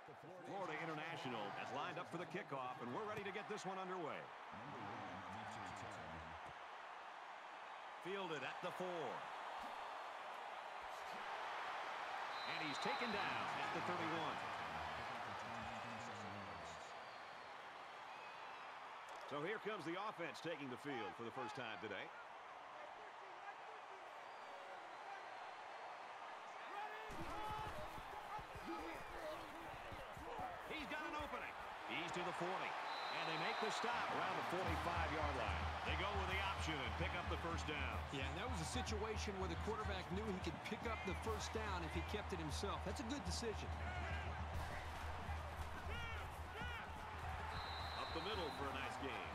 Florida International has lined up for the kickoff, and we're ready to get this one underway. Fielded at the 4. And he's taken down at the 31. So here comes the offense taking the field for the first time today. He's got an opening. He's to the 40. And they make the stop around the 45-yard line. They go with the option and pick up the first down. Yeah, and that was a situation where the quarterback knew he could pick up the first down if he kept it himself. That's a good decision. Up the middle for a nice game.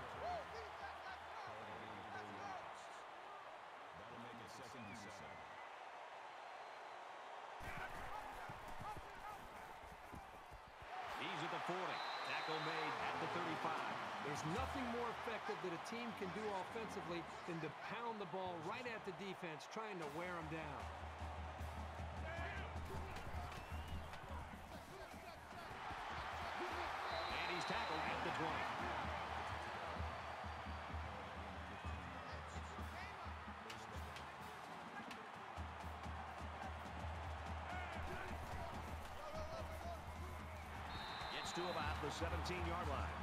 That'll make it 2nd and 7. He's at the 40. Tackle made at the 35. There's nothing more effective that a team can do offensively than to pound the ball right at the defense, trying to wear them down. And he's tackled at the 20. To about the 17-yard line.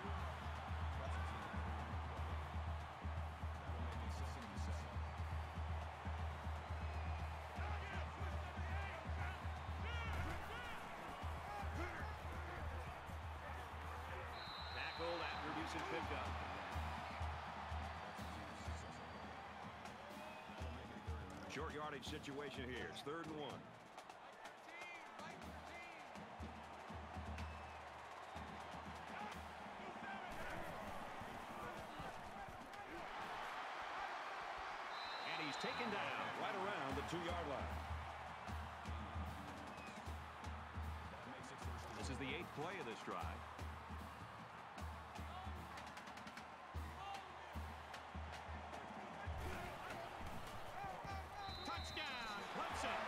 Tackled after decent pickup. Short yardage situation here. It's 3rd and 1. He's taken down right around the 2-yard line. This is the 8th play of this drive. Touchdown, Clemson!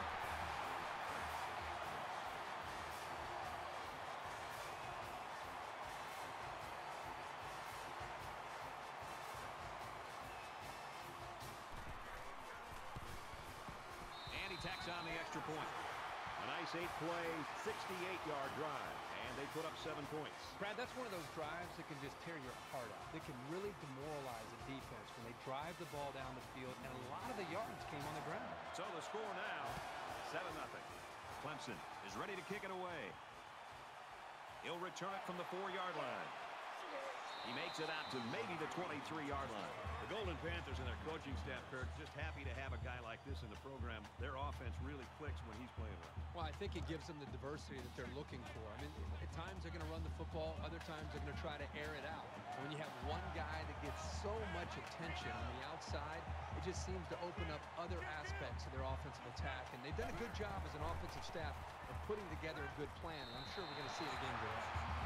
Tacks on the extra point. A nice 8-play, 68-yard drive, and they put up 7 points. Brad, that's one of those drives that can just tear your heart out. They can really demoralize a defense when they drive the ball down the field, and a lot of the yards came on the ground. So the score now, 7-0. Clemson is ready to kick it away. He'll return it from the 4-yard line. He makes it out to maybe the 23-yard line. The Golden Panthers and their coaching staff, Kirk, just happy to have a guy like this in the program. Their offense really clicks when he's playing well. Well, I think it gives them the diversity that they're looking for. I mean, at times they're going to run the football. Other times they're going to try to air it out. And when you have one guy that gets so much attention on the outside, it just seems to open up other aspects of their offensive attack. And they've done a good job as an offensive staff of putting together a good plan. And I'm sure we're going to see it again today.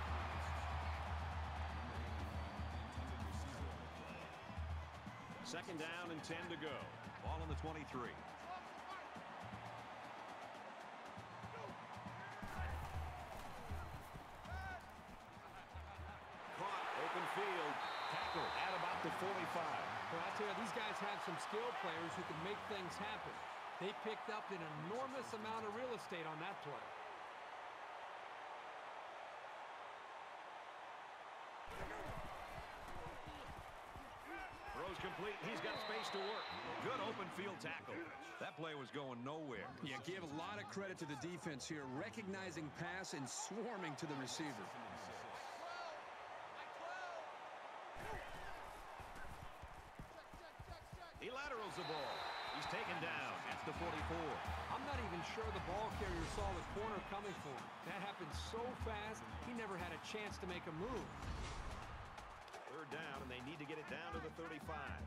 2nd down and 10 to go. Ball on the 23. Caught, open field, tackled at about the 45. Well, I tell you, these guys have some skilled players who can make things happen. They picked up an enormous amount of real estate on that play. Throws complete. He's got space to work. Good open field tackle. That play was going nowhere. Yeah, give a lot of credit to the defense here, recognizing pass and swarming to the receiver. He laterals the ball. He's taken down at the 44. I'm not even sure the ball carrier saw the corner coming for him. That happened so fast, he never had a chance to make a move. 3rd down, and they need to get it down to the 35.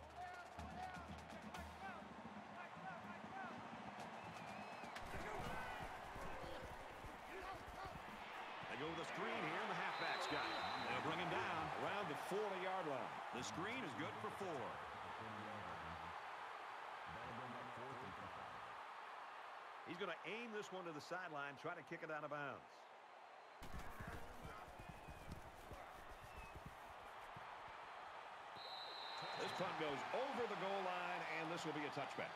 They go with a screen here, and the halfback's got it. They'll bring him down around the 40-yard line. The screen is good for 4. He's going to aim this one to the sideline, try to kick it out of bounds. This punt goes over the goal line, and this will be a touchback.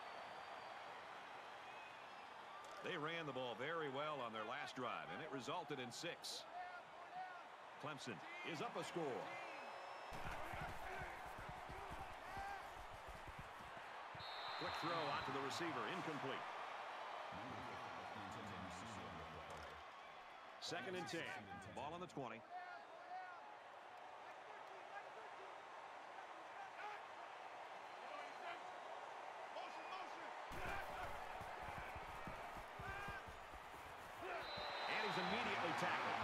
They ran the ball very well on their last drive, and it resulted in 6. Clemson is up a score. Quick throw out to the receiver, incomplete. 2nd and 10. Ball on the 20. And he's immediately tackled.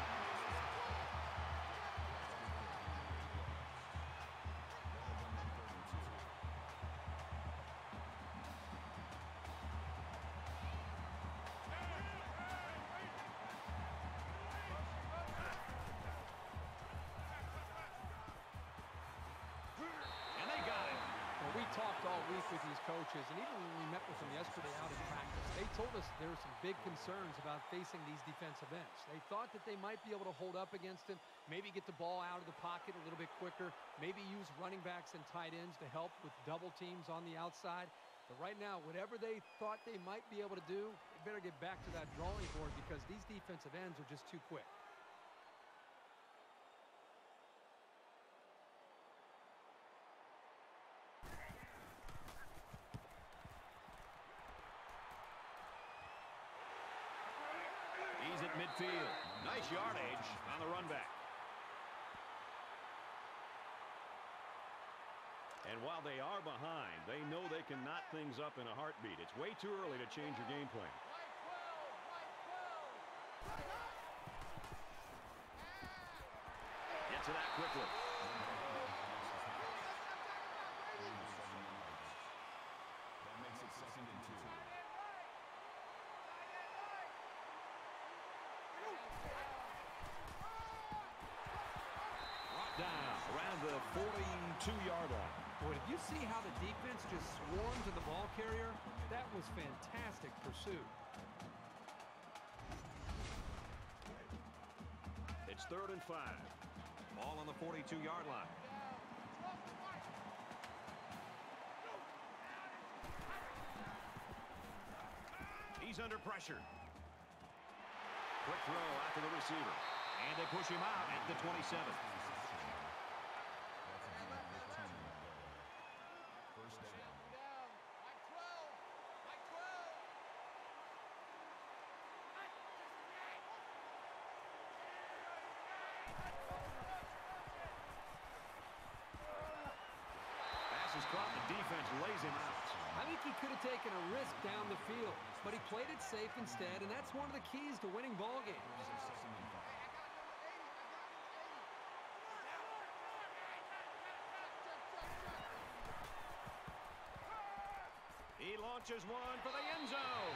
We talked all week with these coaches, and even when we met with them yesterday out in practice, they told us there were some big concerns about facing these defensive ends. They thought that they might be able to hold up against him, maybe get the ball out of the pocket a little bit quicker, maybe use running backs and tight ends to help with double teams on the outside. But right now, whatever they thought they might be able to do, they better get back to that drawing board because these defensive ends are just too quick. He's at midfield. Nice yardage on the run back. And while they are behind, they know they can knot things up in a heartbeat. It's way too early to change your game plan. Get to that quickly. That makes it 2nd and 2. Down around the 42-yard line. Boy, did you see how the defense just swarmed to the ball carrier? That was fantastic pursuit. It's 3rd and 5. Ball on the 42-yard line. He's under pressure. Quick throw out to the receiver. And they push him out at the 27. Pass is caught. The defense lays him out. I think he could have taken a risk down the field, but he played it safe instead, and that's one of the keys to winning ball games. He launches one for the end zone.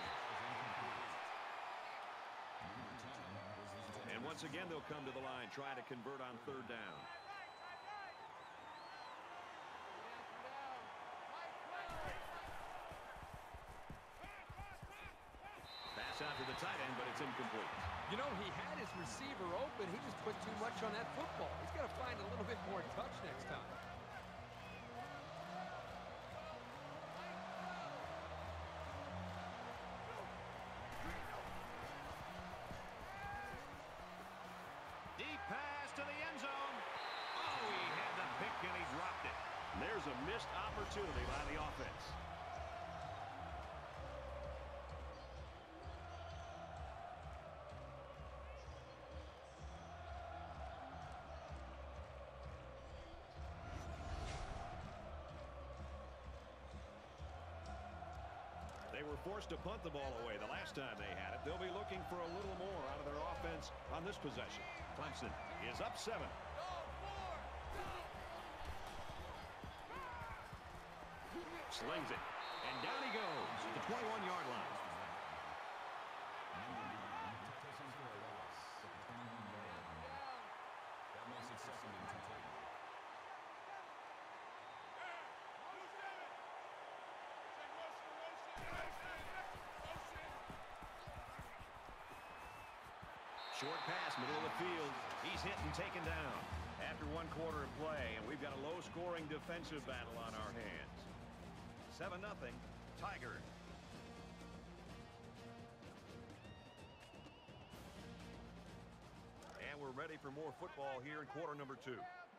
And once again, they'll come to the line, try to convert on 3rd down. Pass out to the tight end, but it's incomplete. You know, he had his receiver open. He just put too much on that football. He's got to find a little bit more touch next time. Deep pass to the end zone. Oh, he had the pick and he dropped it. There's a missed opportunity by the offense. They were forced to punt the ball away the last time they had it. They'll be looking for a little more out of their offense on this possession. Clemson is up 7. Slings it. And down he goes at the 21-yard line. That makes it 2nd and 10. Short pass, middle of the field. He's hit and taken down after one quarter of play, and we've got a low-scoring defensive battle on our hands. 7-0, Tigers. And we're ready for more football here in quarter number 2.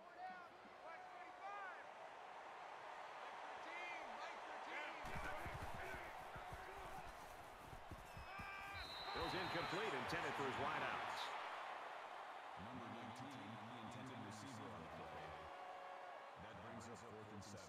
Throws incomplete, intended for his wideouts. Number 19, the intended receiver on the play. That brings us 4th and 7.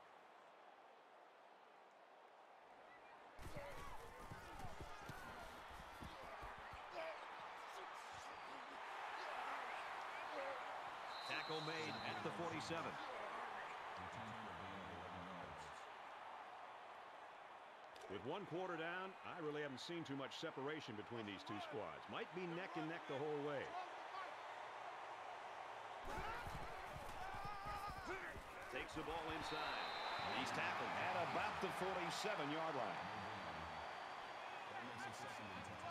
Tackle made at the 47. With one quarter down, I really haven't seen too much separation between these two squads. Might be neck and neck the whole way. Takes the ball inside. He's tackled at about the 47-yard line. That makes it 2nd and 10.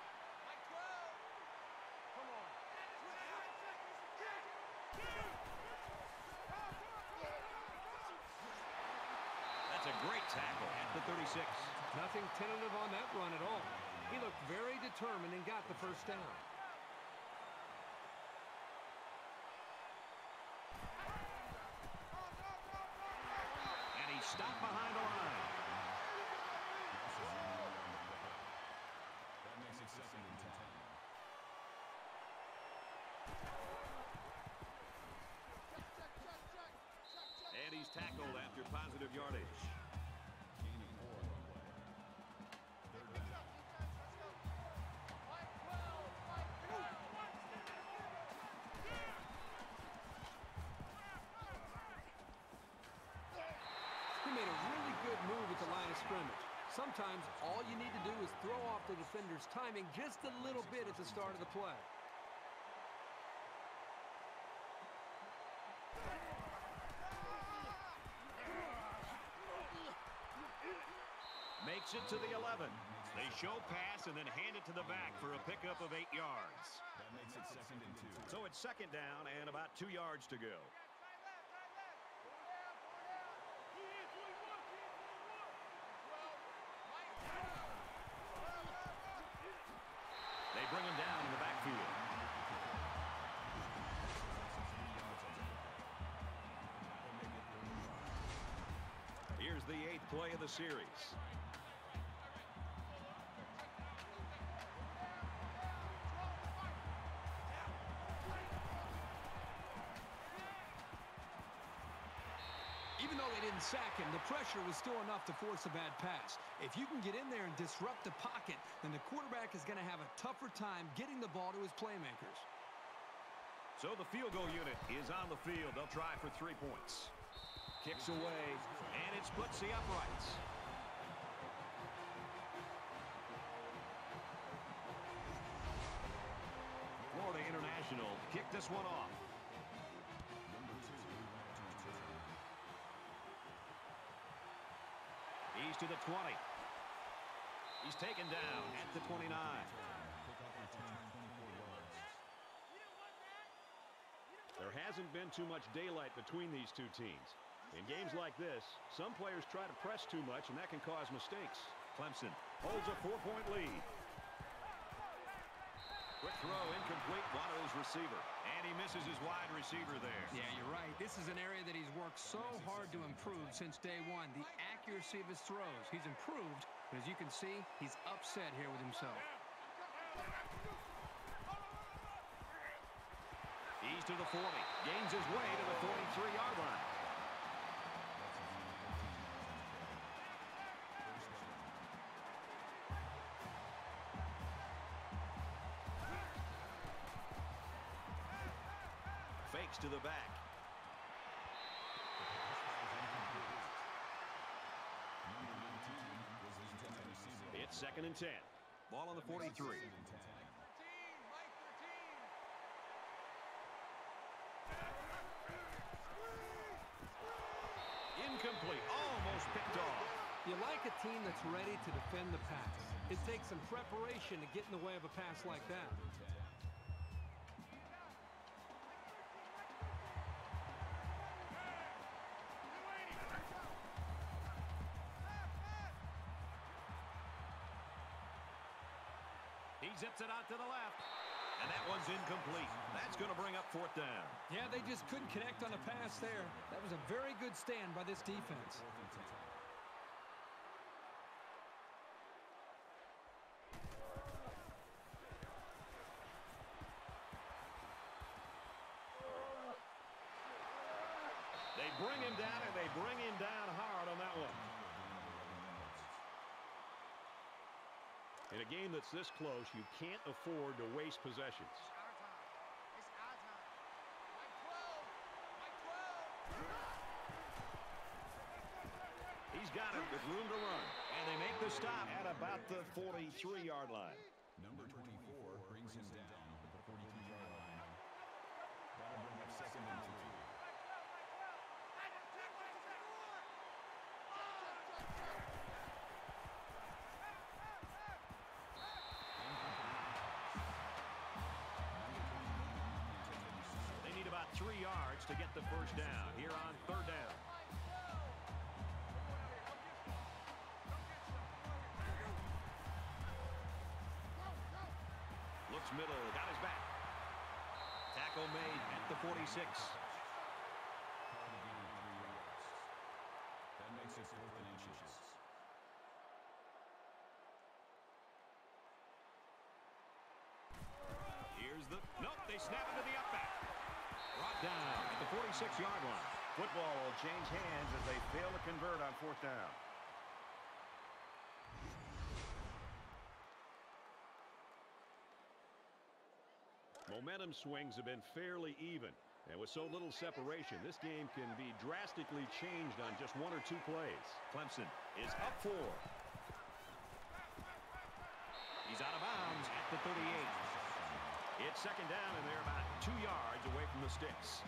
That's a great tackle at the 36. Nothing tentative on that run at all. He looked very determined and got the first down. And he's stopped behind the line. That makes it 2nd and 10. And he's tackled after positive yardage. Gaining 4 on the play. 3rd down. He made a really good move at the line of scrimmage. Sometimes all you need to do is throw off the defender's timing just a little bit at the start of the play. Makes it to the 11. They show pass and then hand it to the back for a pickup of 8 yards. That makes it 2nd and 2. So it's 2nd down and about 2 yards to go. They bring him down in the backfield. Here's the 8th play of the series. Even though they didn't sack him, the pressure was still enough to force a bad pass. If you can get in there and disrupt the pocket, then the quarterback is going to have a tougher time getting the ball to his playmakers. So the field goal unit is on the field. They'll try for 3 points. Kicks away, and it splits the uprights. Florida International kicked this one off. He's to the 20. He's taken down at the 29. There hasn't been too much daylight between these two teams. In games like this, some players try to press too much, and that can cause mistakes. Clemson holds a 4-point lead. Quick throw, incomplete, Watto's receiver. And he misses his wide receiver there. Yeah, you're right. This is an area that he's worked so hard to improve since day one. The accuracy of his throws. He's improved, but as you can see, he's upset here with himself. He's to the 40. Gains his way to the 43-yard line. Fakes to the back. It's 2nd and 10. Ball on the 43. Incomplete. Almost picked off. You like a team that's ready to defend the pass. It takes some preparation to get in the way of a pass like that. He zips it out to the left. And that one's incomplete. That's going to bring up 4th down. Yeah, they just couldn't connect on a pass there. That was a very good stand by this defense. They bring him down, and they bring him down hard on that one. In a game that's this close, you can't afford to waste possessions. He's got it with room to run. And they make the stop at about the 43-yard line. Number 24 brings him down at the 42-yard line. That'll bring up 2nd and 2. They need about 3 yards to get the first down here on 3rd down. Looks middle, got his back. Tackle made at the 46. That makes it 4th and inches. Here's the... Nope, they snap into the up back. Brought down at the 46-yard line. Football will change hands as they fail to convert on 4th down. Momentum swings have been fairly even. And with so little separation, this game can be drastically changed on just 1 or 2 plays. Clemson is up 4. He's out of bounds at the 38. It's 2nd down, and they're about 2 yards away from the sticks.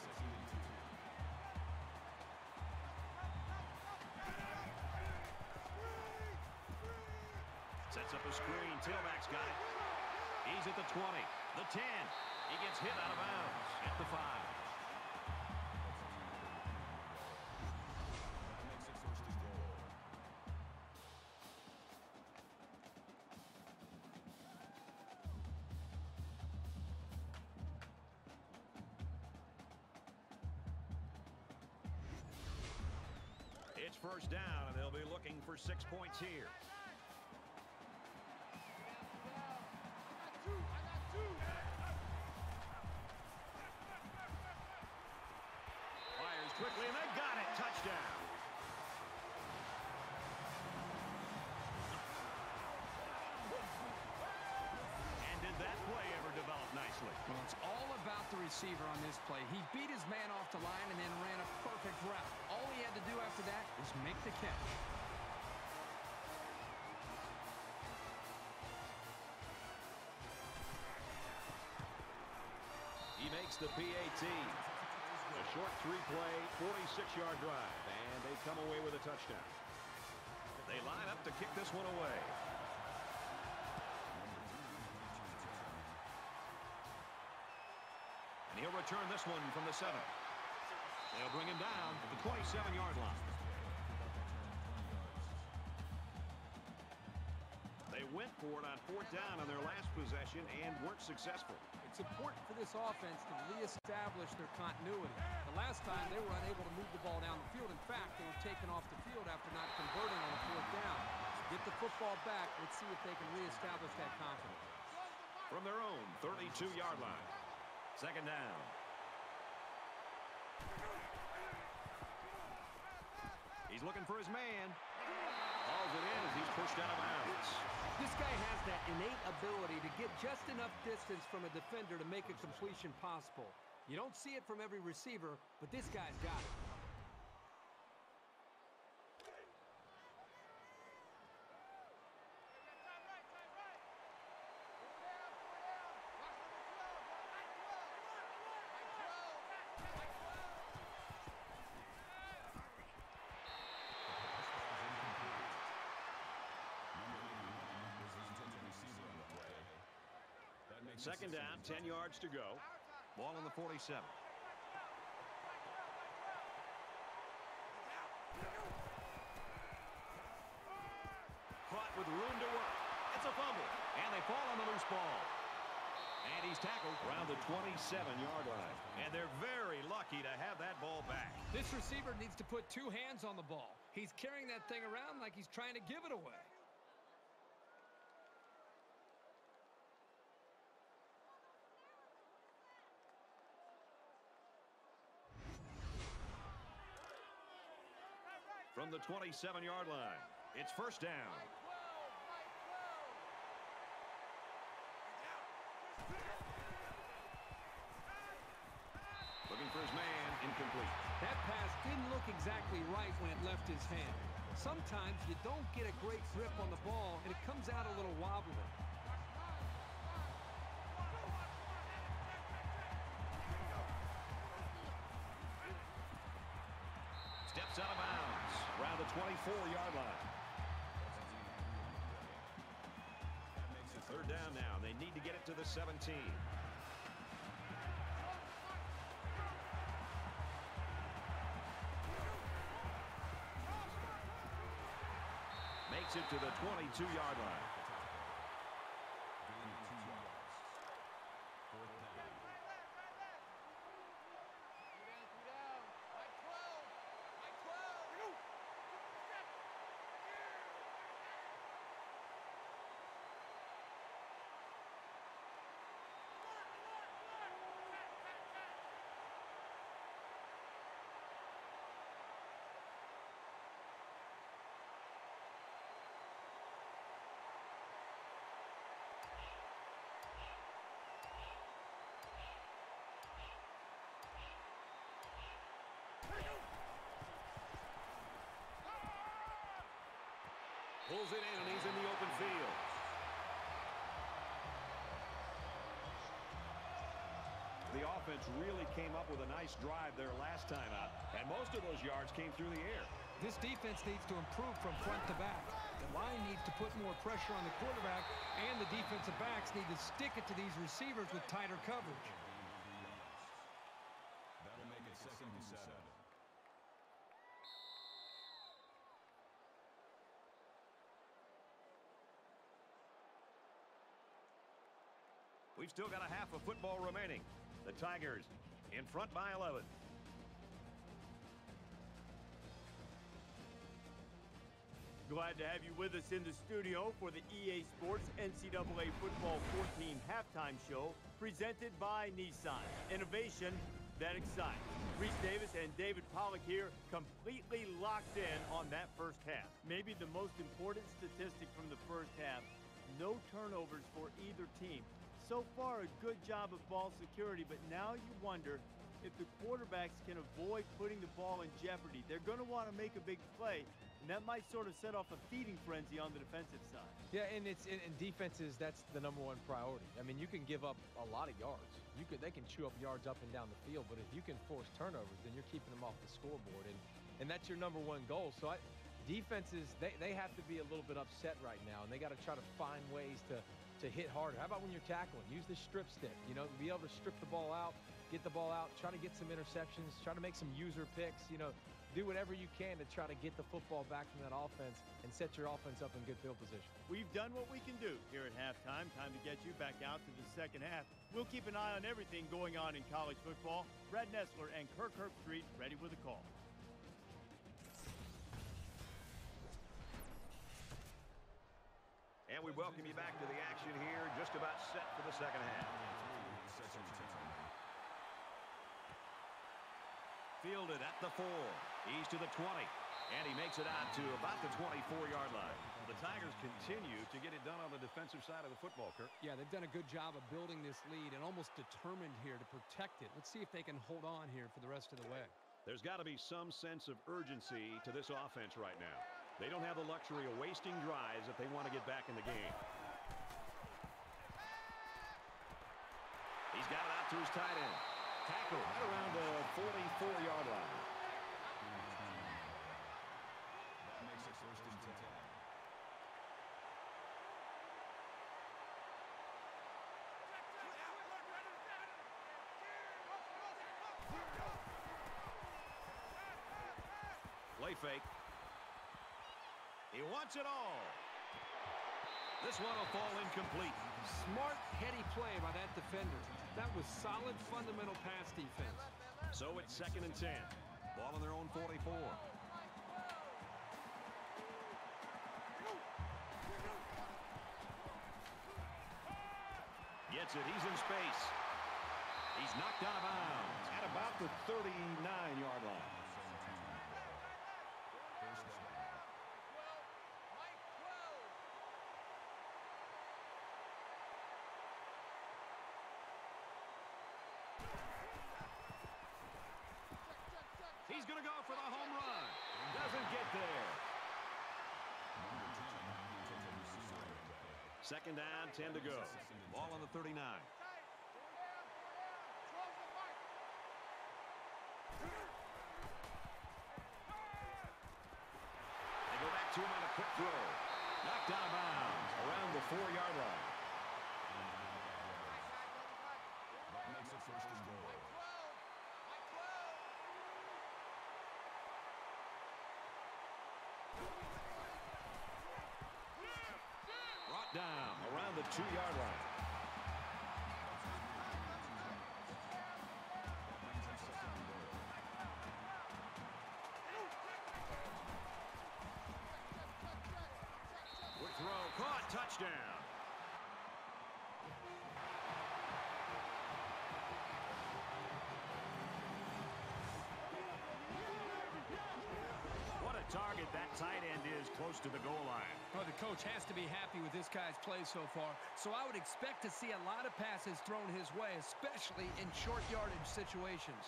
Sets up a screen. Tailback's got it. He's at the 20, the 10. He gets hit out of bounds at the 5. It's 1st down, and they'll be looking for 6 points here. Fires quickly, and they got it. Touchdown. And did that play ever develop nicely? Well, it's all about the receiver on this play. He beat his man off the line and then ran a perfect route. All he had to do after that was make the catch. He makes the PAT. A short 3-play, 46-yard drive, and they come away with a touchdown. They line up to kick this one away. And he'll return this one from the 7. They'll bring him down at the 27-yard line. They went for it on 4th down on their last possession and weren't successful. It's important for this offense to reestablish their continuity. The last time they were unable to move the ball down the field. In fact, they were taken off the field after not converting on a 4th down. Get the football back. Let's see if they can reestablish that confidence. From their own 32-yard line. 2nd down. He's looking for his man. Hauls it in as he's pushed out of bounds. This guy has that innate ability to get just enough distance from a defender to make a completion possible. You don't see it from every receiver, but this guy's got it. Second down, 10 yards to go. Ball on the 47. Caught with room to work. It's a fumble. And they fall on the loose tackled around the 27-yard line. And they're very lucky to have that ball back. This receiver needs to put two hands on the ball. He's carrying that thing around like he's trying to give it away. From the 27-yard line, it's first down. Looking for his man, incomplete. That pass didn't look exactly right when it left his hand. Sometimes you don't get a great grip on the ball, and it comes out a little wobbly. Steps out of bounds around the 24-yard line. Third down now. They need to get it to the 17. Makes it to the 22-yard line. Pulls it in, and he's in the open field. The offense really came up with a nice drive there last time out, and most of those yards came through the air. This defense needs to improve from front to back. The line needs to put more pressure on the quarterback, and the defensive backs need to stick it to these receivers with tighter coverage. That'll make it 2nd and 7. We've still got a half of football remaining. The Tigers in front by 11. Glad to have you with us in the studio for the EA Sports NCAA Football 14 halftime show presented by Nissan. Innovation that excites. Reese Davis and David Pollack here, completely locked in on that first half. Maybe the most important statistic from the first half, no turnovers for either team. So far, a good job of ball security, but now you wonder if the quarterbacks can avoid putting the ball in jeopardy. They're going to want to make a big play, and that might sort of set off a feeding frenzy on the defensive side. Yeah, and it's in defenses, that's the #1 priority. I mean, you can give up a lot of yards. They can chew up yards up and down the field, but if you can force turnovers, then you're keeping them off the scoreboard, and that's your #1 goal. So defenses, they have to be a little bit upset right now, and they got to try to find ways to hit harder. How about when you're tackling? Use the strip stick. You know, be able to strip the ball out, get the ball out, try to get some interceptions, try to make some user picks. You know, do whatever you can to try to get the football back from that offense and set your offense up in good field position. We've done what we can do here at halftime. Time to get you back out to the second half. We'll keep an eye on everything going on in college football. Brad Nessler and Kirk Herbstreit ready with a call. And we welcome you back to the action here, just about set for the second half. Fielded at the 4. He's to the 20. And he makes it out to about the 24-yard line. The Tigers continue to get it done on the defensive side of the football, Kirk. Yeah, they've done a good job of building this lead and almost determined here to protect it. Let's see if they can hold on here for the rest of the way. There's got to be some sense of urgency to this offense right now. They don't have the luxury of wasting drives if they want to get back in the game. He's got it out to his tight end. Tackle right around the 44-yard line. That makes it 1st and 10. Play fake. He wants it all. This one will fall incomplete. Smart, heady play by that defender. That was solid, fundamental pass defense. So it's 2nd and 10. Ball on their own 44. Gets it. He's in space. He's knocked out of bounds at about the 39-yard line. He's going to go for the home run. Doesn't get there. 2nd down, 10 to go. Ball on the 39. They go back to him on a quick throw. Knocked out of bounds around the 4-yard line. That makes it 1st and goal. Brought down around the 2-yard line. Quick throw, caught, touchdown. What a target that tight end is close to the goal line. Well, the coach has to be happy with this guy's play so far, so I would expect to see a lot of passes thrown his way, especially in short yardage situations.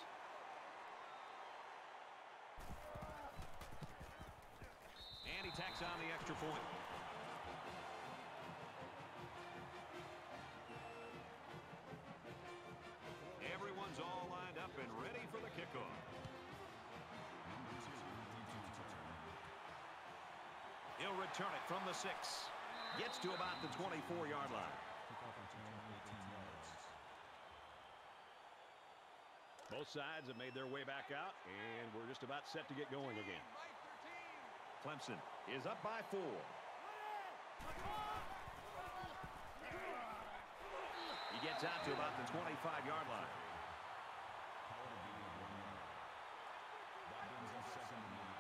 And he tacks on the extra point. Everyone's all lined up and ready for the kickoff. He'll return it from the 6. Gets to about the 24-yard line. Both sides have made their way back out, and we're just about set to get going again. Clemson is up by 4. He gets out to about the 25-yard line. That brings us 2nd and 9.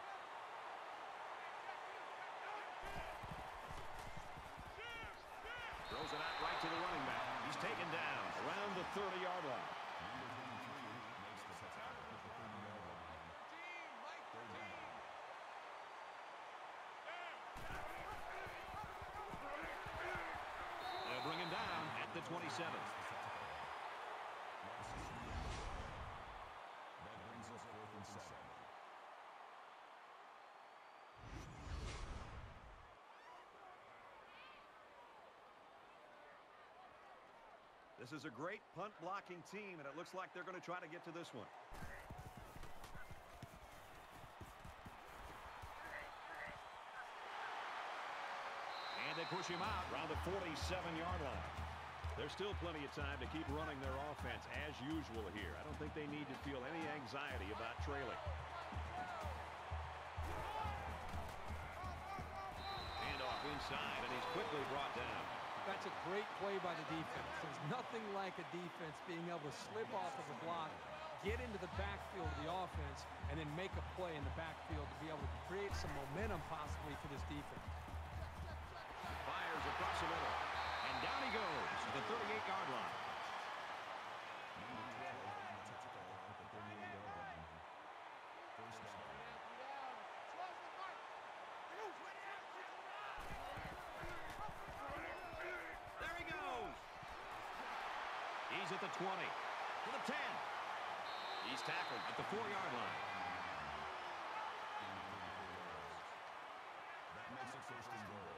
Throws it out right to the running back. He's taken down around the 30-yard line. Number 23 makes the tackle at the 30-yard line. 3rd down. They'll bring him down at the 27. That brings us 4th and 7. This is a great punt blocking team, and it looks like they're going to try to get to this one. And they push him out around the 47-yard line. There's still plenty of time to keep running their offense as usual here. I don't think they need to feel any anxiety about trailing. Handoff inside, and he's quickly brought down. That's a great play by the defense. There's nothing like a defense being able to slip off of a block, get into the backfield of the offense, and then make a play in the backfield to be able to create some momentum possibly for this defense. Fires across the middle, and down he goes to the 38-yard line. Number 12 makes the tackle at the 38-yard line. 1st down. There he goes. He's at the 20, to the 10. He's tackled at the 4-yard line. That makes it 1st and goal.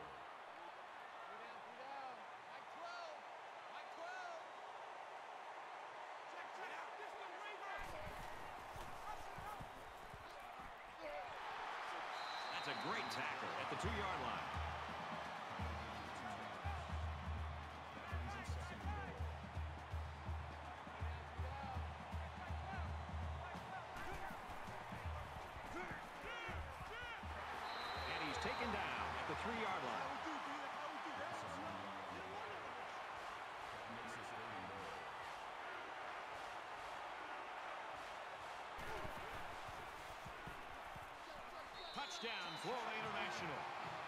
That's a great tackle at the 2-yard line. That brings us 2nd and goal. And he's taken down at the 3-yard line. That's Touchdown, Florida International.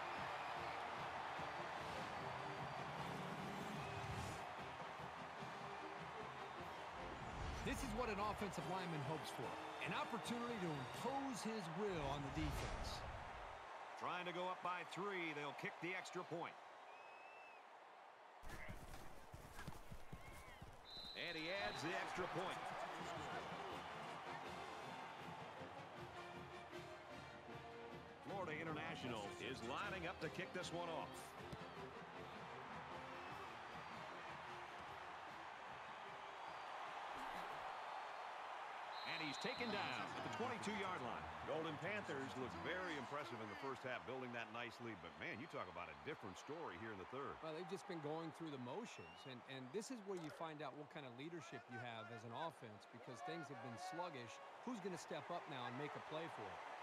This is what an offensive lineman hopes for. An opportunity to impose his will on the defense. Trying to go up by 3. They'll kick the extra point. And he adds the extra point. Florida International is lining up to kick this one off. And he's taken down at the 22-yard line. Golden Panthers look very impressive in the first half, building that nice lead. But, man, you talk about a different story here in the third. Well, they've just been going through the motions. And this is where you find out what kind of leadership you have as an offense, because things have been sluggish. Who's going to step up now and make a play for it?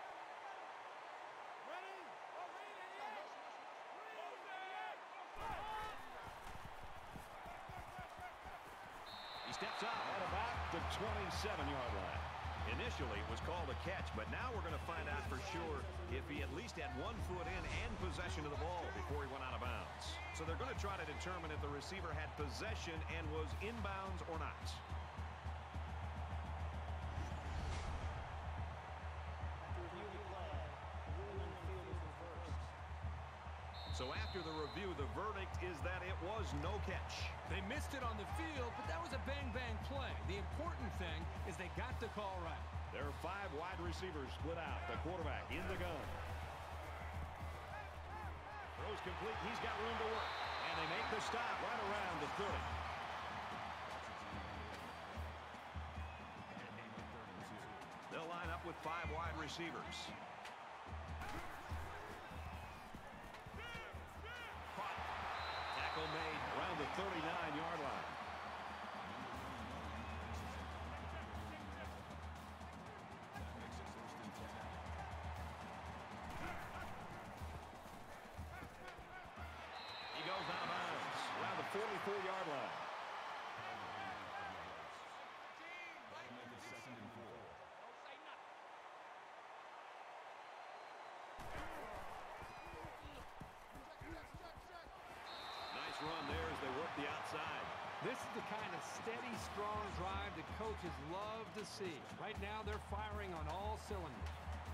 He steps up at about the 27-yard line. Initially, it was called a catch, but now we're going to find out for sure if he at least had 1 foot in and possession of the ball before he went out of bounds. So they're going to try to determine if the receiver had possession and was inbounds or not. So after the review, the verdict is that it was no catch. They missed it on the field, but that was a bang-bang play. The important thing is they got the call right. There are 5 wide receivers split out. The quarterback in the gun. Throws complete. He's got room to work. And they make the stop right around the 30. They'll line up with 5 wide receivers. Tackle made around the 39-yard line. He goes out of bounds around the 44-yard line. Run there as they work the outside. This is the kind of steady, strong drive that coaches love to see. Right now, they're firing on all cylinders.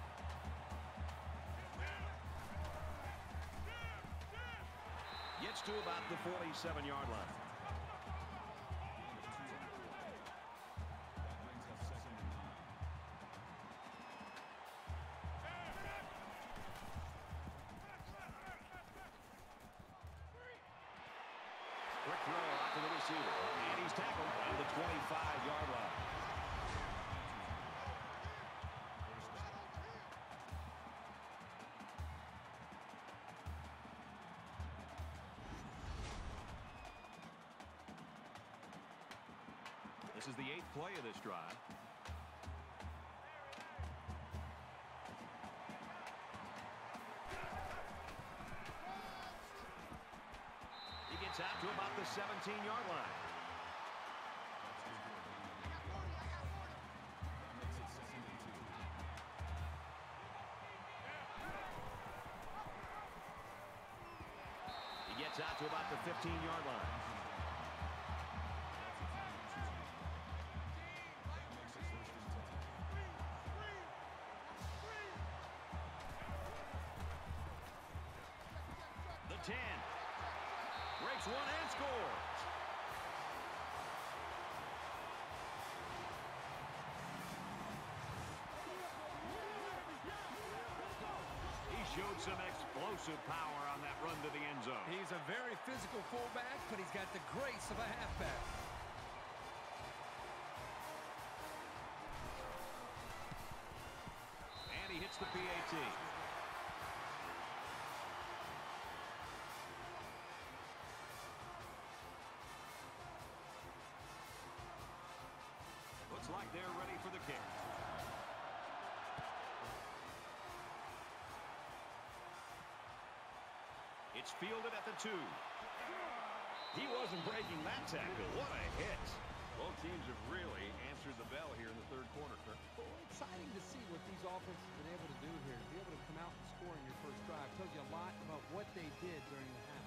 Gets to about the 47-yard line. Quick throw out to the receiver. And he's tackled on the 25-yard line. This is the 8th play of this drive. Out to about the 17-yard line. He gets out to about the 15-yard line. The 10. Breaks one and scores. He showed some explosive power on that run to the end zone. He's a very physical fullback, but he's got the grace of a halfback. And he hits the PAT. Looks like they're ready for the kick. It's fielded at the 2. He wasn't breaking that tackle. What a hit. Both teams have really answered the bell here in the third quarter, Kirk. Well, exciting to see what these offenses have been able to do here. To be able to come out and score in your first drive tells you a lot about what they did during the half.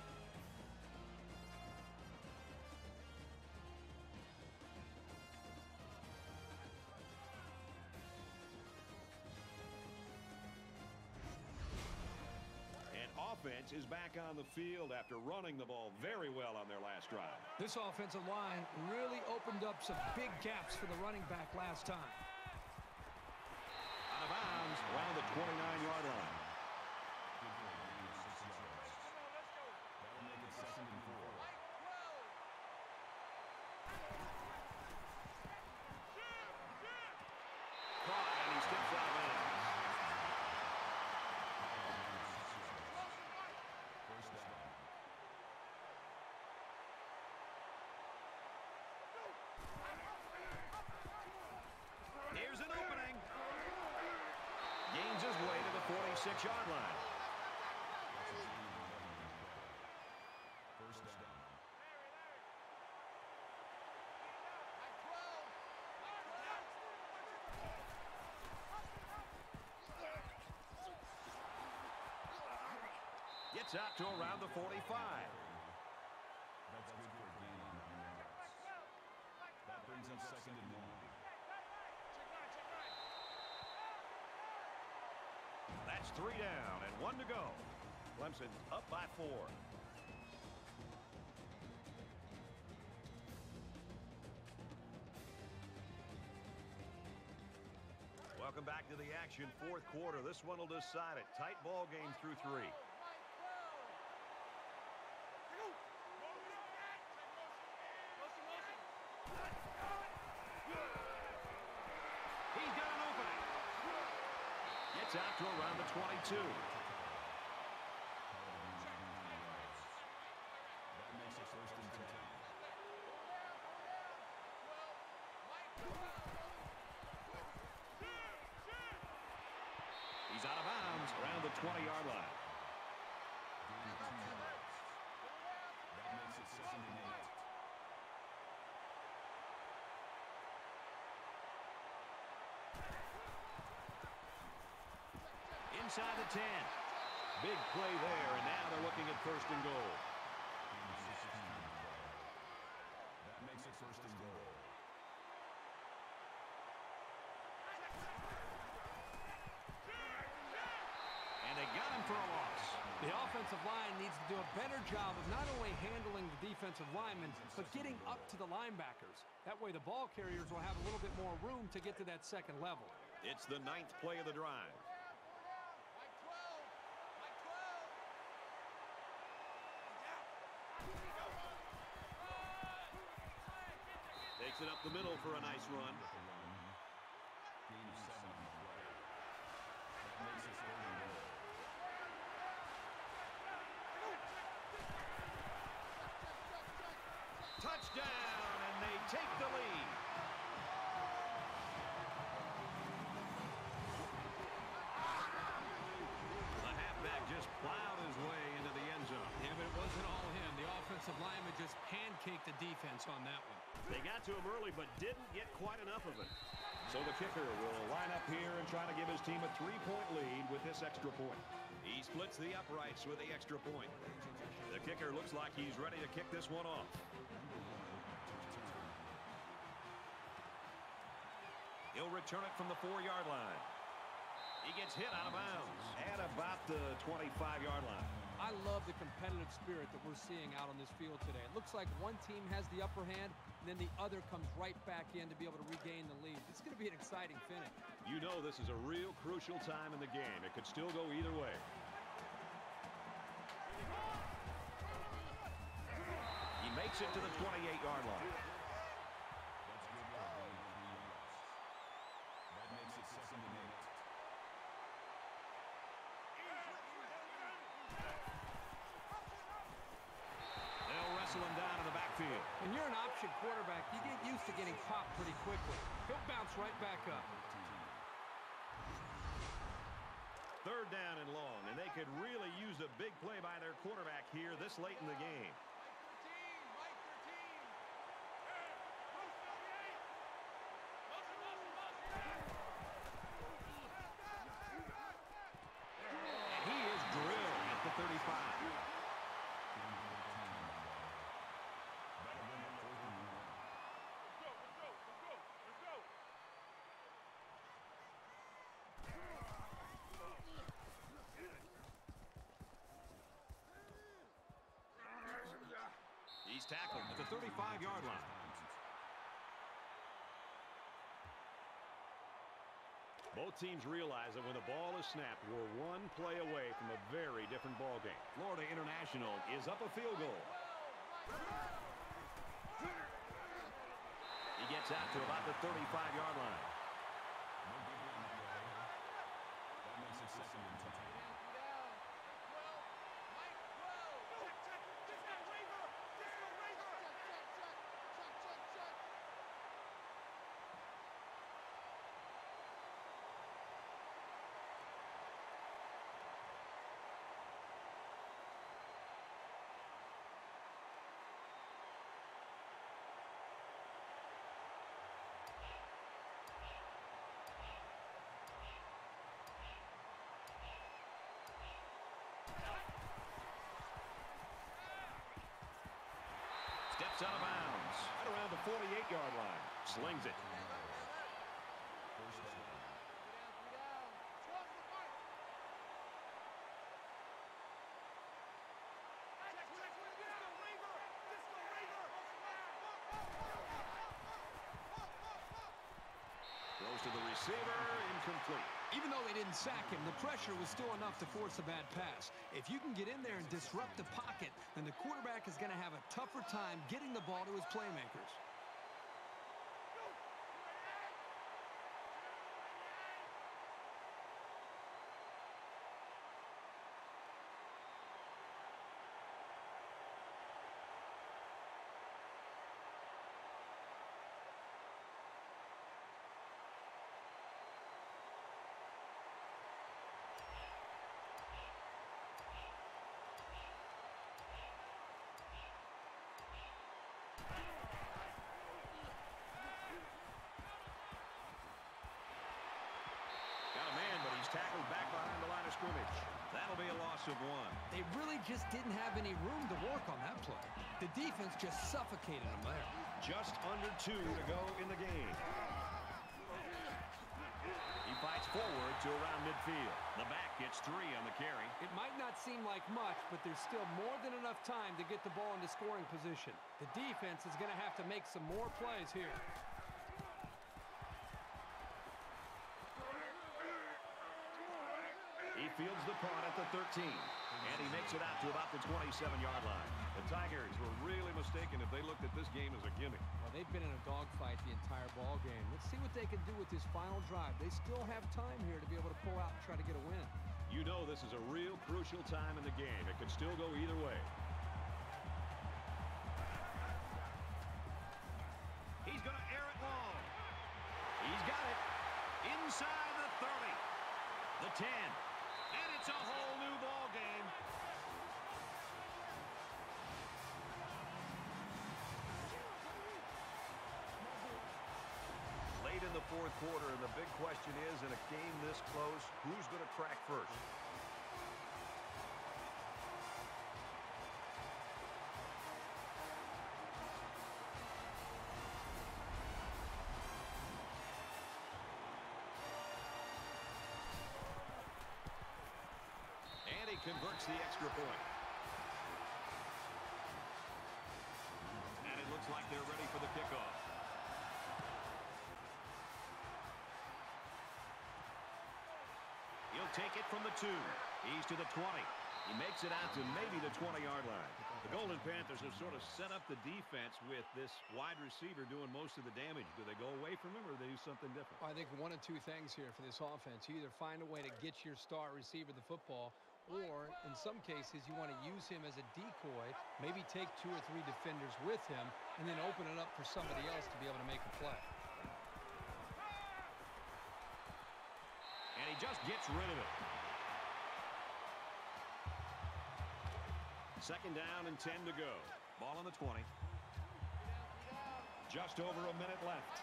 Offense is back on the field after running the ball very well on their last drive. This offensive line really opened up some big gaps for the running back last time. Out of bounds around the 29-yard line. That'll make it 2nd and 4. Caught, and he steps out of bounds. Here's an opening. Gains his way to the 46-yard line. First down. Gets out to around the 45. That's good for a gain on 9 yards. That brings up 2nd and 1. That's 3 down and 1 to go. Clemson's up by 4. Welcome back to the action. Fourth quarter. This one will decide it. Tight ball game through 3. He's got an opening. Gets out to around the 22. That makes it 1st and 10. He's out of bounds around the 20-yard line. Gain of 2 yards. That makes it 2nd and 8. Inside the 10. Big play there, and now they're looking at 1st and goal. That makes it 1st and goal. And they got him for a loss. The offensive line needs to do a better job of not only handling the defensive linemen, but getting up to the linebackers. That way the ball carriers will have a little bit more room to get to that second level. It's the 9th play of the drive. Takes it up the middle for a nice run. Gain of 7 on the play. That makes it 3rd and goal. Touchdown, and they take the lead. The halfback just plowed his way into the end zone. Yeah, but it wasn't all him. The offensive lineman just pancaked the defense on that one. They got to him early, but didn't get quite enough of it. So the kicker will line up here and try to give his team a 3-point lead with this extra point. He splits the uprights with the extra point. The kicker looks like he's ready to kick this one off. He'll return it from the 4-yard line. He gets hit out of bounds at about the 25-yard line. I love the competitive spirit that we're seeing out on this field today. It looks like one team has the upper hand, and then the other comes right back in to be able to regain the lead. It's going to be an exciting finish. You know this is a real crucial time in the game. It could still go either way. He makes it to the 28-yard line. That's good for a gain of 3 yards. That makes it 2nd and 8. They'll wrestle him down in the backfield. When you're an option quarterback, you get used to getting popped pretty quickly. He'll bounce right back up. 3rd down and long, and they could really use a big play by their quarterback here this late in the game. tackled at the 35-yard line. Both teams realize that when the ball is snapped, we're one play away from a very different ball game. Florida International is up a field goal. He gets out to about the 35-yard line. That makes it 2nd and 10. Steps out of bounds right around the 48-yard line. Slings it. Throws to the receiver, incomplete. Even though they didn't sack him, the pressure was still enough to force a bad pass. If you can get in there and disrupt the pocket, then the quarterback is going to have a tougher time getting the ball to his playmakers. Tackled back behind the line of scrimmage. That'll be a loss of 1. They really just didn't have any room to work on that play. The defense just suffocated them there. Just under 2 to go in the game. He fights forward to around midfield. The back gets 3 on the carry. It might not seem like much, but there's still more than enough time to get the ball into scoring position. The defense is going to have to make some more plays here. He fields the punt at the 13, and he makes it out to about the 27-yard line. The Tigers were really mistaken if they looked at this game as a gimme. Well, they've been in a dogfight the entire ball game. Let's see what they can do with this final drive. They still have time here to be able to pull out and try to get a win. You know this is a real crucial time in the game. It could still go either way. He's going to air it long. He's got it. Inside the 30. The 10. And it's a whole new ball game. Late in the 4th quarter, and the big question is, in a game this close, who's going to crack first? Converts the extra point. And it looks like they're ready for the kickoff. He'll take it from the 2. He's to the 20. He makes it out to maybe the 20-yard line. The Golden Panthers have sort of set up the defense with this wide receiver doing most of the damage. Do they go away from him, or do they do something different? I think one of 2 things here for this offense. You either find a way to get your star receiver the football, or in some cases you want to use him as a decoy, maybe take 2 or 3 defenders with him, and then open it up for somebody else to be able to make a play. And he just gets rid of it. 2nd down and 10 to go. Ball on the 20. Just over a minute left.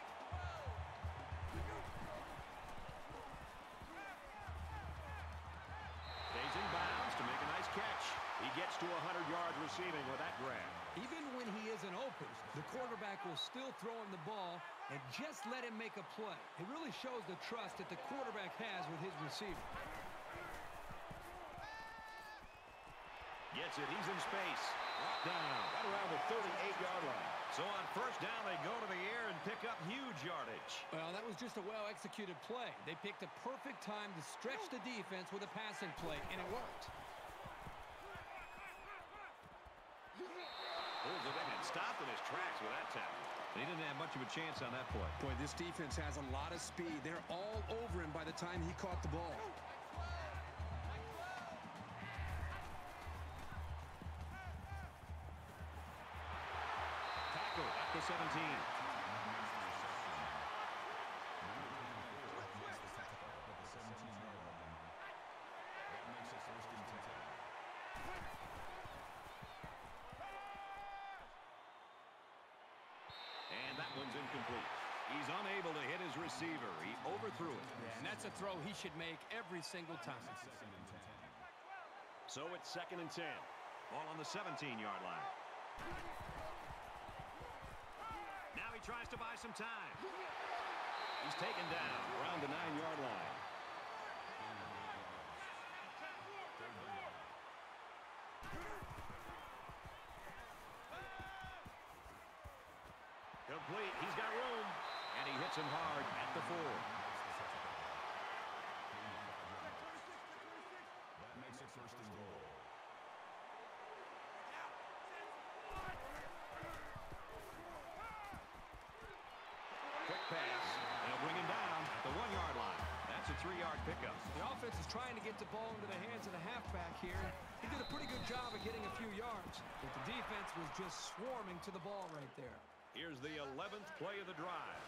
Stays in bounds to make a nice catch. He gets to 100 yards receiving with that grab. Even when he isn't open, the quarterback will still throw him the ball and just let him make a play. It really shows the trust that the quarterback has with his receiver. gets it. He's in space. Brought down right around the 38-yard line. So on first down, they go to the air and pick up huge yardage. Well, that was just a well-executed play. They picked a perfect time to stretch the defense with a passing play, and it worked. Pulls it in and stopped in his tracks with that tackle. He didn't have much of a chance on that play. Boy, this defense has a lot of speed. They're all over him by the time he caught the ball. Tackle at the 17. And that one's incomplete. He's unable to hit his receiver. He overthrew it. Yeah, and that's a throw he should make every single time. So it's 2nd and 10. Ball on the 17-yard line. Now he tries to buy some time. He's taken down around the 9-yard line. Complete. He's got room. And he hits him hard at the 4. That makes it 1st and goal. Quick pass. They'll bring him down at the 1-yard line. That's a 3-yard pickup. The offense is trying to get the ball into the hands of the halfback here. He did a pretty good job of getting a few yards, but the defense was just swarming to the ball right there. Here's the 11th play of the drive.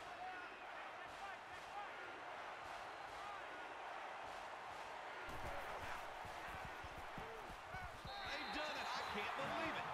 They've done it. I can't believe it.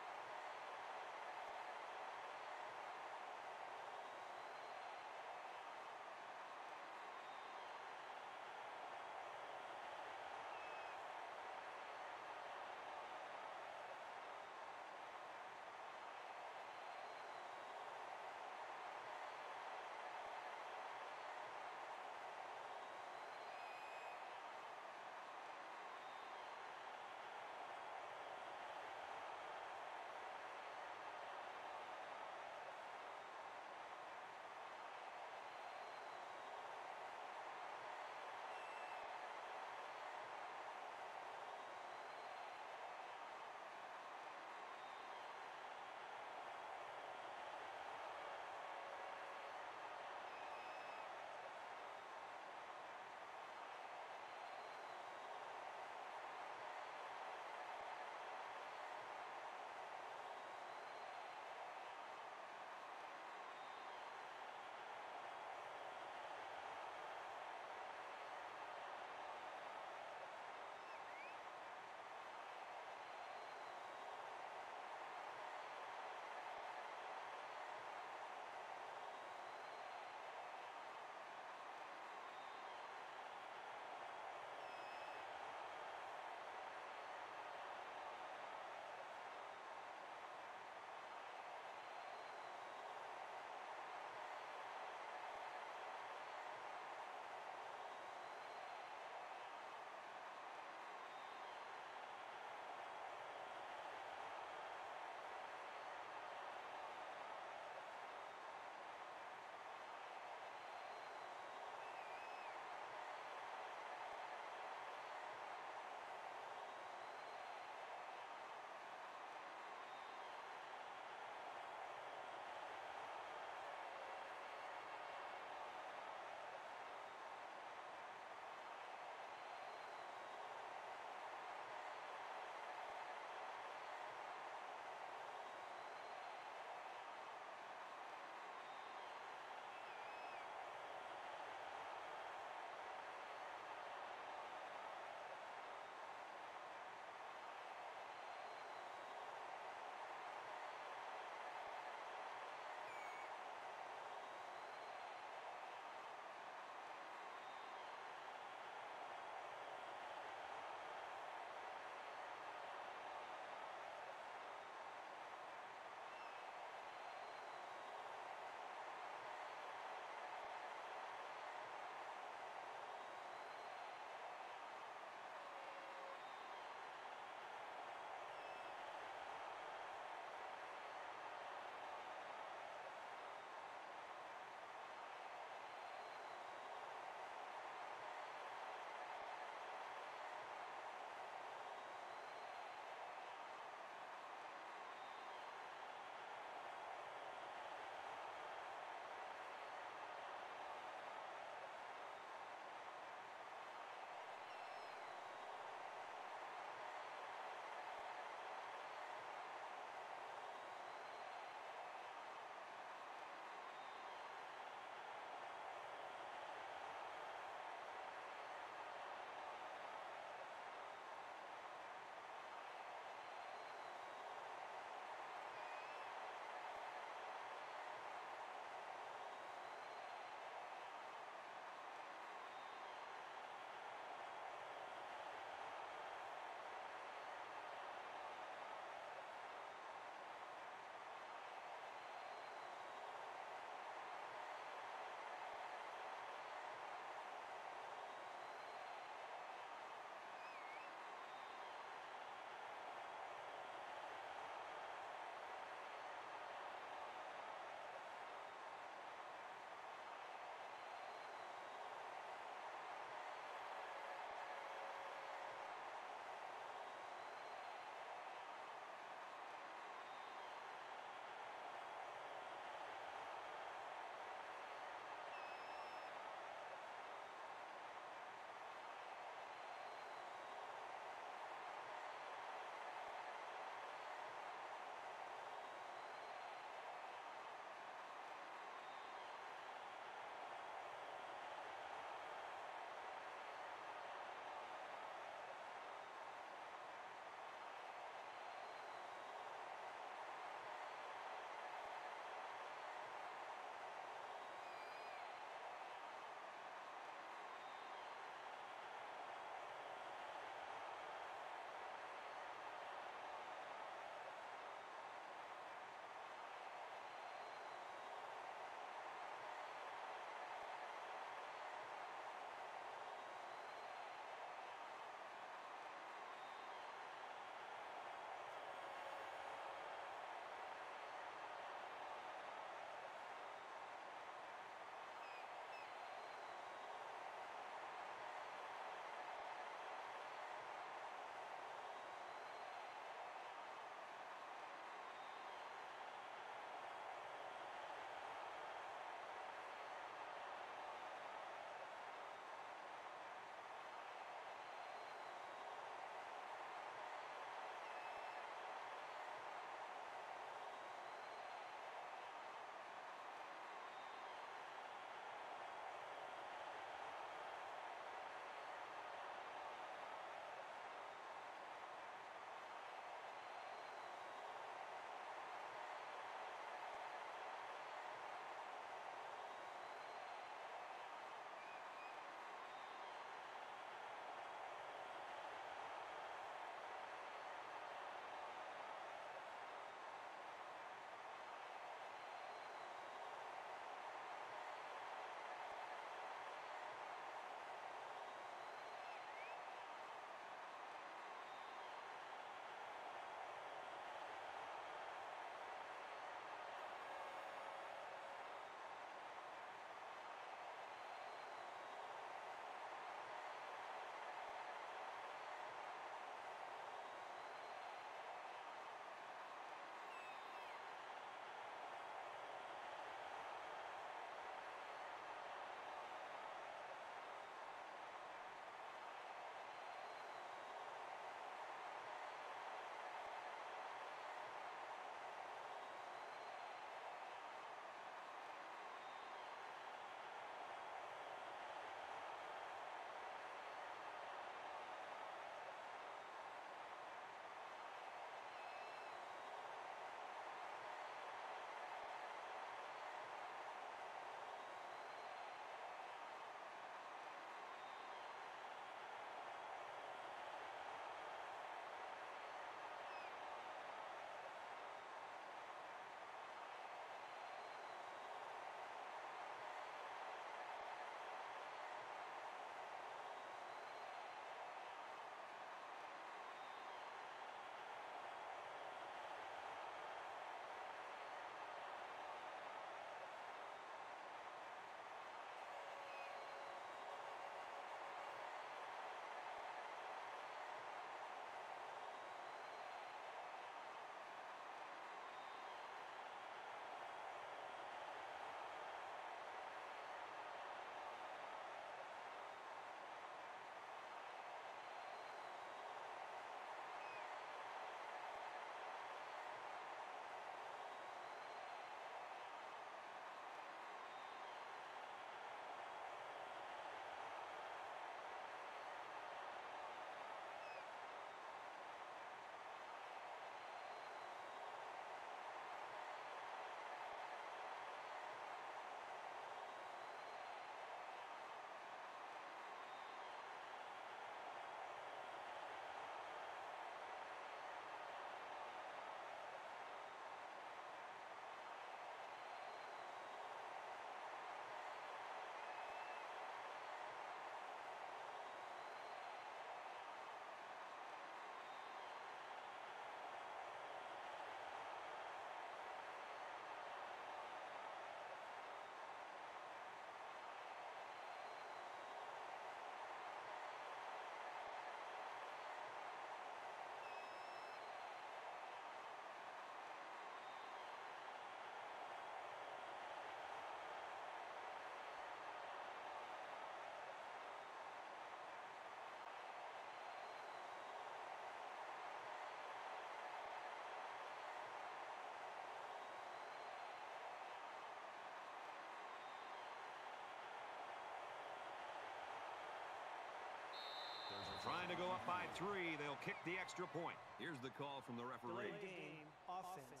Trying to go up by 3. They'll kick the extra point. Here's the call from the referee. Delay game offense.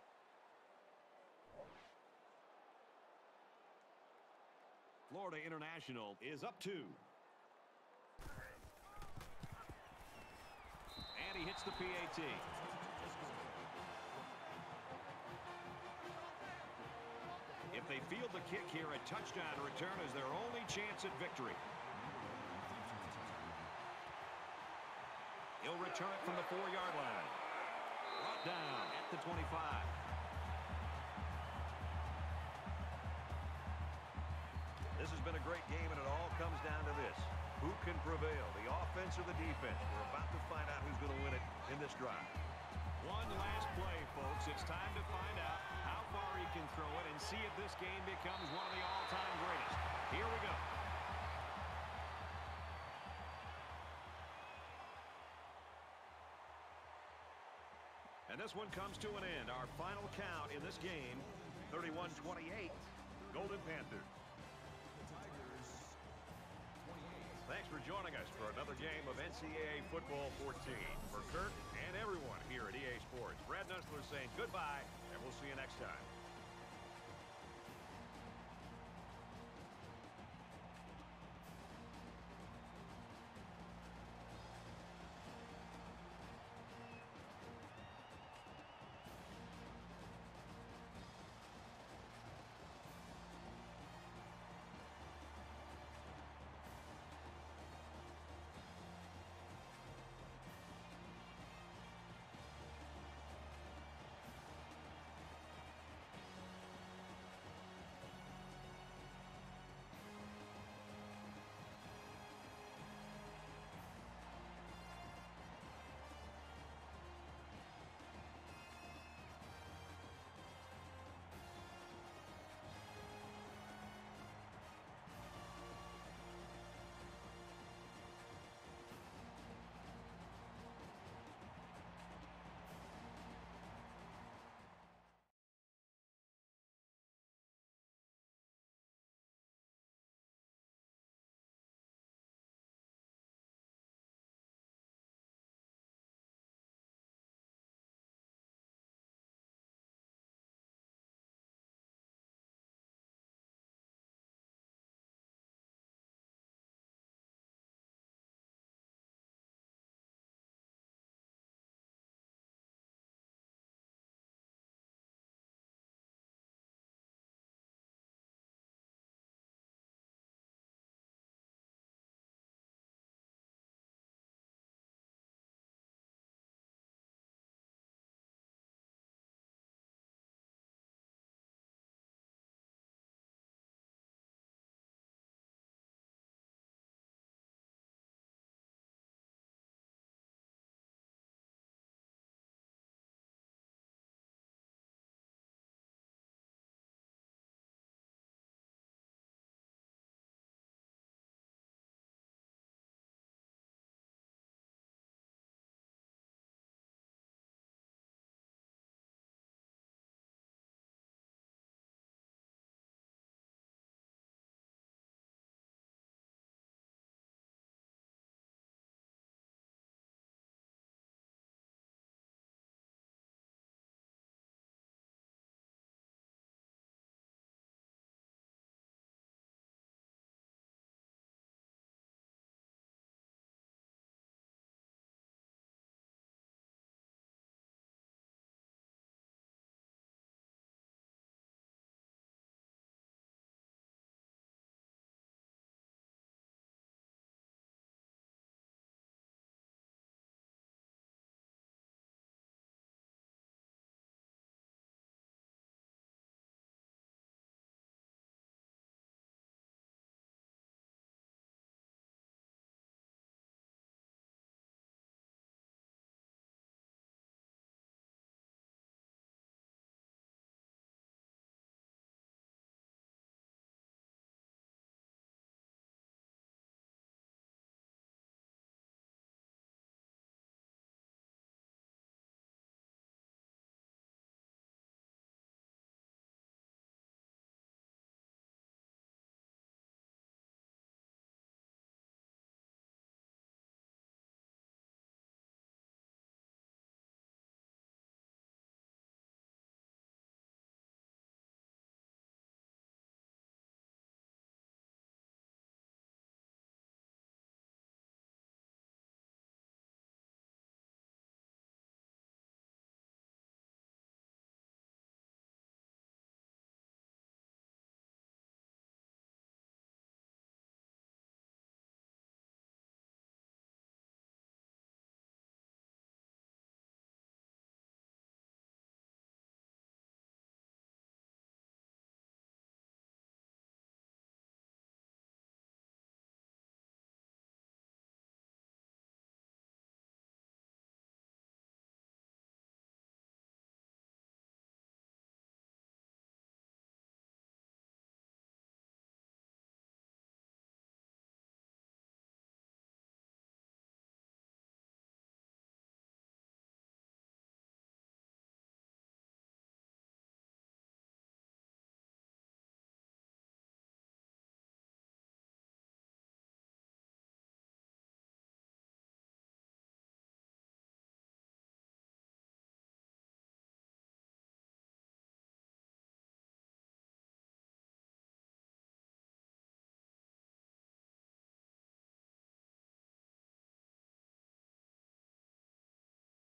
Florida International is up 2. And he hits the PAT. If they field the kick here, a touchdown return is their only chance at victory. He'll return it from the 4-yard line. Brought down at the 25. This has been a great game, and it all comes down to this. Who can prevail, the offense or the defense? We're about to find out who's going to win it in this drive. One last play, folks. It's time to find out how far he can throw it and see if this game becomes one of the all-time greatest. Here we go. And this one comes to an end. Our final count in this game, 31-28, Golden Panthers. Thanks for joining us for another game of NCAA Football 14. For Kirk and everyone here at EA Sports, Brad Nussler saying goodbye, and we'll see you next time.